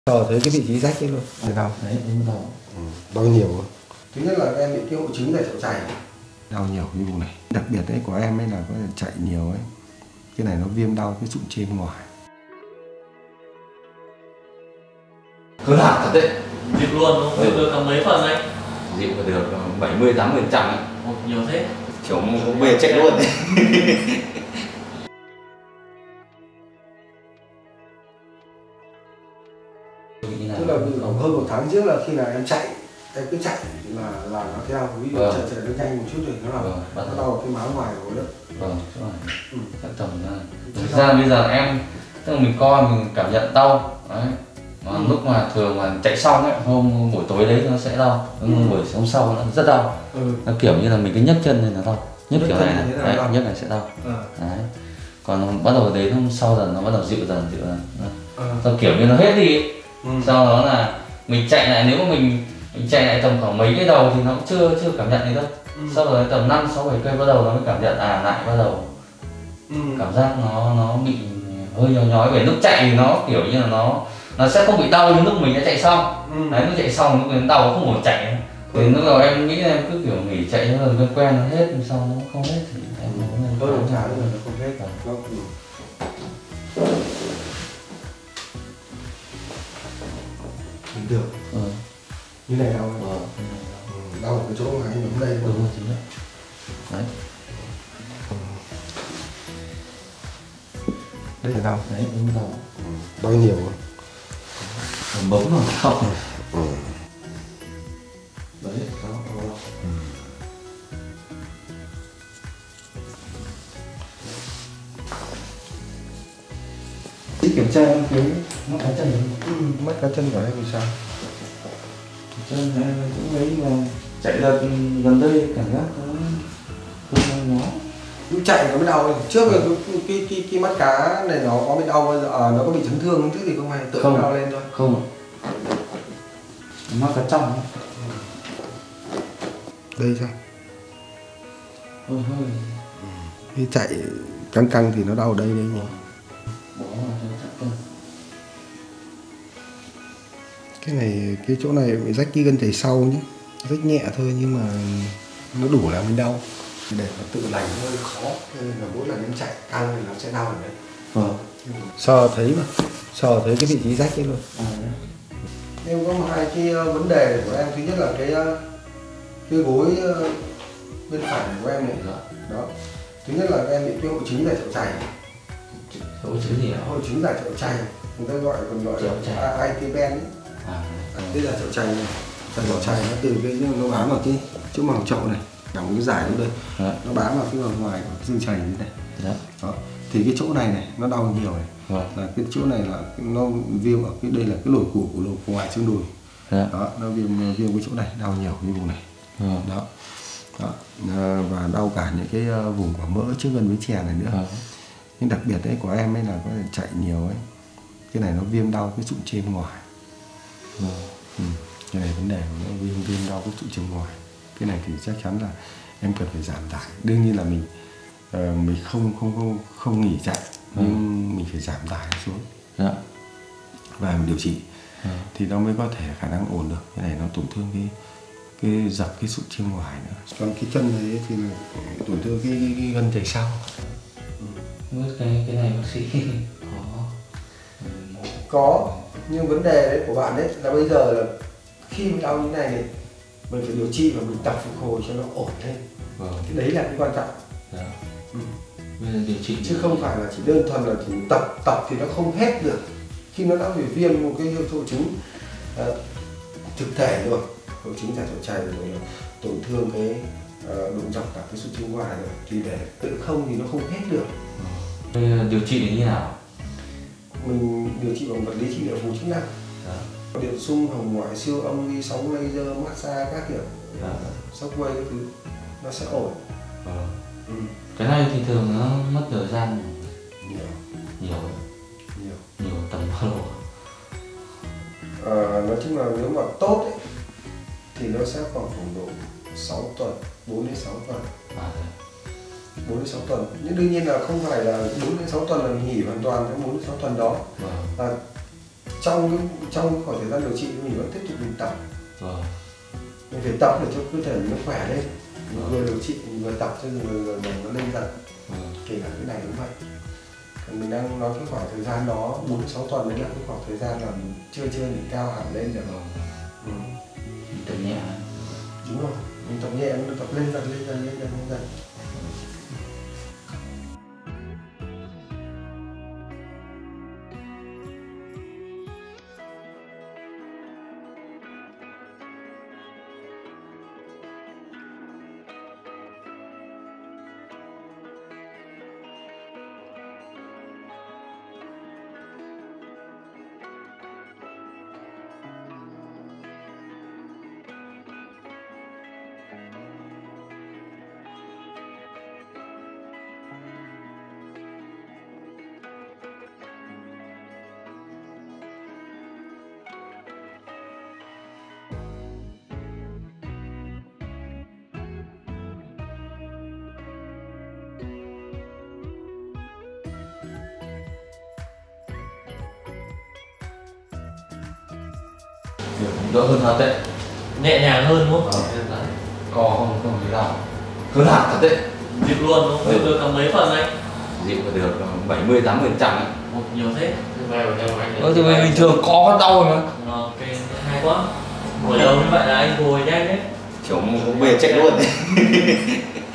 Sờ thấy cái vị trí rách ấy luôn. Đau. Đấy, em đau. Đau nhiều. Thứ nhất là em bị cái hội chứng đại trậu chày. Đau nhiều cái vùng này. Đặc biệt đấy của em ấy là có chạy nhiều ấy. Cái này nó viêm đau cái sụn trên ngoài. Cứ hạt thật đấy. Dịp luôn đúng không? Dịp được tầm mấy phần anh? Dịp được 70-80% ấy. Ồ, nhiều thế. Kiểu không về chạy luôn đấy. Tức là khoảng hơn 1 tháng trước là khi nào em chạy, em cứ chạy là nó theo ví dụ chạy nó nhanh một chút rồi nó đau cái má ngoài của nó. Vâng, chỗ này. Chắc tầm thực ra bây giờ em tức là mình coi mình cảm nhận đau đấy. Mà lúc mà thường mà chạy xong ấy, hôm buổi tối đấy nó sẽ đau, buổi hôm sau nó rất đau. Nó kiểu như là mình cứ nhấc chân lên nó đau, nhấc kiểu này này, đấy, nhấc này sẽ đau. Đấy. Còn bắt đầu đến hôm sau dần nó bắt đầu dịu dần. Nó kiểu như nó hết đi. Sau đó là mình chạy lại, nếu mà mình chạy lại tầm khoảng mấy cái đầu thì nó cũng chưa cảm nhận gì đâu. Sau rồi tầm 5-6-7 cây bắt đầu nó mới cảm nhận lại bắt đầu cảm giác nó bị hơi nhói. Về lúc chạy thì nó kiểu như là nó sẽ không bị đau như lúc mình đã chạy xong. Đấy, lúc chạy xong lúc đến đau không muốn chạy. Thì lúc đầu em nghĩ em cứ kiểu nghỉ chạy cho lần quen nó hết, xong nó không hết thì em hơn 1 tháng rồi nó không hết. Mình được. Như này đau không? Đau ở cái chỗ mà anh nắm đây. Đúng rồi, chính đấy. Đấy. Đây là đau. Đấy, đúng đau. Đau nhiều. Bấm vào không. Đấy, đau. Kiểm tra cái Mắt cá chân. mắt cá chân của em thì sao? Chân này cũng mấy mà chạy ra gần đây cảm giác nó Chạy nó mới đau. Trước là cái mắt cá này nó có bị đau bao giờ, nó có bị chấn thương chứ thì không hay tự đau lên thôi. Không. Mắt cá trong. Đây sao? Hơi. Khi chạy căng thì nó đau ở đây nhỉ. Bỏ vào cho chắc cân. Cái này cái chỗ này bị rách cái gân chày sau nhé, rách nhẹ thôi nhưng mà nó đủ làm mình đau. Để nó tự lành hơi khó, nên là mỗi lần em chạy căng thì nó sẽ đau ở đấy. Sờ thấy cái vị trí rách ấy luôn. Em có 2 cái vấn đề của em. Thứ nhất là cái gối bên phải của em này. Đó. Thứ nhất là em bị cái hội chứng đại trậu chày. Hội chứng gì ạ? Hội chứng đại trậu chày, người ta còn gọi là ITBN ấy. Đây là chậu chày này. Chậu chày nó từ cái nó bám vào cái chỗ màng chậu này, cả một cái giải luôn đây. Nó bám vào cái vòng ngoài của cái xương chày như thế này. Đó. Thì cái chỗ này nó đau nhiều này. Là cái chỗ này là nó viêm ở cái đây là cái lồi của ngoài xương đùi. Đó, nó viêm cái chỗ này, đau nhiều cái vùng này. Đó. Và đau cả những cái vùng của mỡ trước gần với chè này nữa. Nhưng đặc biệt đấy của em ấy là có thể chạy nhiều ấy. Cái này nó viêm đau cái sụn trên ngoài. Cái này vấn đề của nó viêm đau cái sụn trên ngoài. Cái này thì chắc chắn là em cần phải giảm tải. Đương nhiên là mình không nghỉ chạy, nhưng mình phải giảm tải xuống và mình điều trị thì nó mới có thể khả năng ổn được. Cái này nó tổn thương cái dập cái sụn trên ngoài nữa. Còn cái chân này thì tổn thương cái gân chày sau. Cái này bác sĩ có, nhưng vấn đề đấy của bạn đấy là bây giờ là khi mình đau như này mình phải điều trị và mình tập phục hồi cho nó ổn lên. Cái đấy là cái quan trọng. Điều trị chứ không phải là chỉ đơn thuần là chỉ tập thì nó không hết được. Khi nó đã bị viêm một cái hội chứng thực thể rồi, hội chứng đại trậu chày rồi, tổn thương cái đụng dọc cả cái sụn trên ngoài rồi, thì để tự không thì nó không hết được. Điều trị như nào? Mình điều trị bằng vật lý trị liệu phù chức năng, điện xung, hồng ngoại, siêu âm, vi sóng, laser, massage các kiểu, shockwave các thứ, nó sẽ ổn. Cái này thì thường nó mất thời gian nhiều tầm bao lâu? Nói chung là nếu mà tốt ấy, thì nó sẽ khoảng độ 6 tuần, 4 đến 6 tuần. 4 đến 6 tuần. Nhưng đương nhiên là không phải là 4 đến 6 tuần là mình nghỉ hoàn toàn trong 4 đến 6 tuần đó. trong khoảng thời gian điều trị mình vẫn tiếp tục mình tập. Mình phải tập để cho cơ thể mình nó khỏe lên. Mình vừa điều trị mình vừa tập cho người nó lên dần. Kể cả cái này cũng vậy. Mình đang nói cái khoảng thời gian đó 4-6 tuần đấy là cái khoảng thời gian là mình chưa đỉnh cao hẳn lên được. Tập nhẹ. Đúng rồi, mình tập nhẹ, mình tập lên dần. Đỡ hơn thật đấy, nhẹ nhàng hơn đúng không? Co không thấy đau, hơn hẳn thật đấy, dịu luôn đúng không? Dịu được cả mấy phần anh? Dịu được 70-80%. Một nhiều thế. Thì bình thường có đau mà. Ok, hay quá. Buổi đầu như vậy là anh hồi nhanh đấy. Kiểu không về chạy luôn.